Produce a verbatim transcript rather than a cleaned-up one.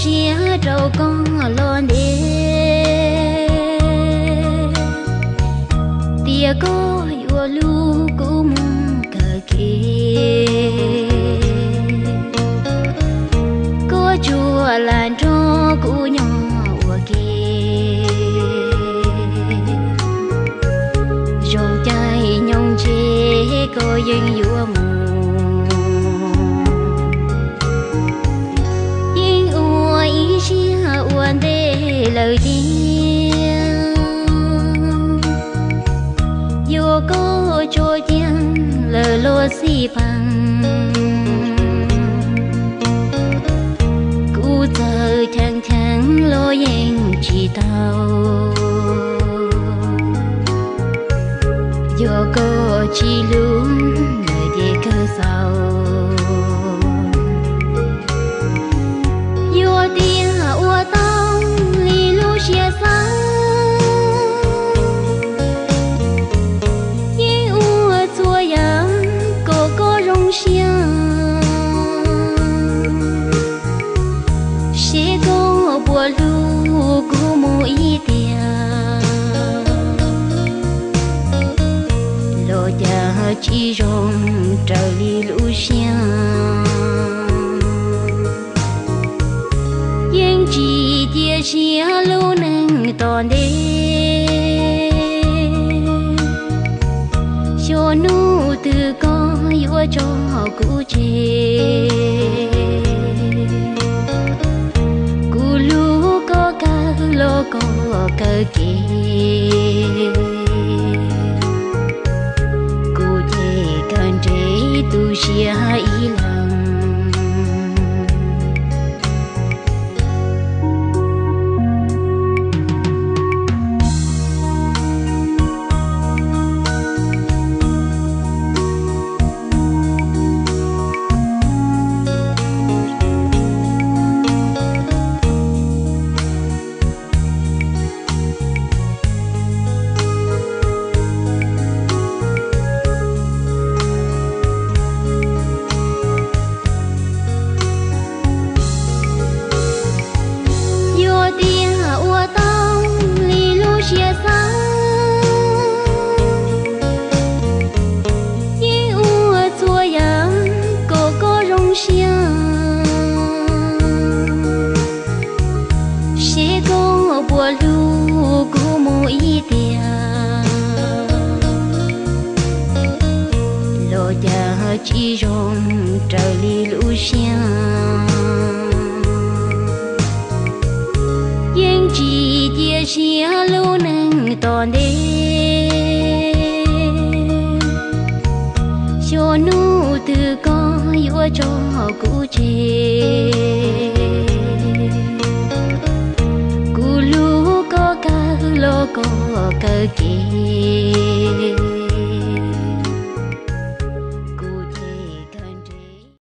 chia trâu con lo đê tia có yêu lu cũng cờ kê có chùa làn cho cũ nhỏ ua kê rong chạy nhông chế có dân yêu mù uan đê lời tiếng vô có cho tiếng lời lo si bằng cú giờ thang thang lo yên chỉ tao vô có chỉ luôn lời để cơ sao vô tiếng ua tao li lu chia xa yên ua chua yang cô có rong xiang sẽ có bùa lu của mỗi tia lo cha chỉ rong trời li lu xiang chỉ tia chia lâu nâng toàn đê cho nu từ có yêu cho cũ chê cũ lu có ca lo có cơ kê cũ chê cần chế tu chia ý lòng chỉ rong trời li lu xiang yên chỉ tia chia lâu nâng toàn đê cho nu từ có yêu cho cũ chê cũ lu có ca lo có cơ kê